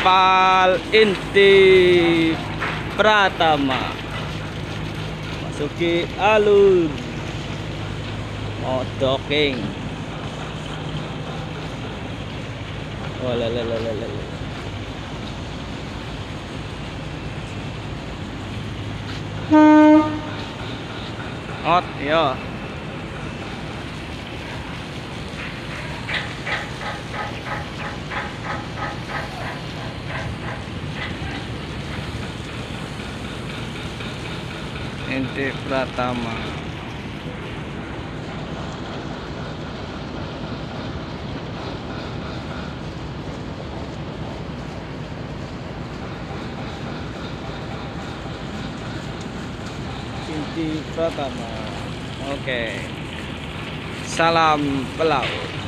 kapal inti Pratama masuki alur mau docking. Oh ot ya. Inti Pratama. Inti Pratama. Oke. Salam pelaut.